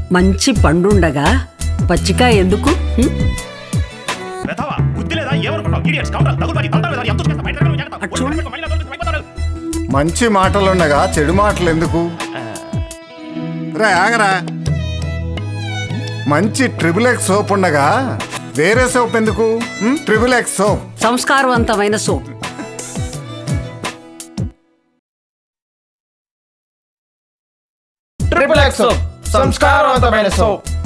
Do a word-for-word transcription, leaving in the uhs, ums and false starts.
మంచి పండుండగా పచ్చికాయ ఎందుకు? మంచి మాటలుండగా చెడు మాటలు ఎందుకు? రే ఆగరా. మంచి ట్రిపుల్ ఎక్స్ సోప్ ఉండగా వేరే సోప్ ఎందుకు? ట్రిపుల్ ఎక్స్ సోప్ సంస్కారవంతమైన సోప్. ట్రిపుల్ ఎక్స్ సోప్ సంస్కారవంతమైన సోప్.